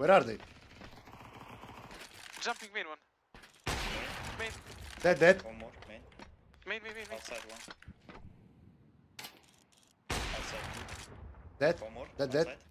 Where are they? Jumping main one. Main. Dead. One more, main. Main. Outside one. Outside two. Dead. One more. Dead. Outside.